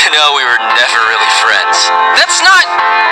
know we were never really friends. That's not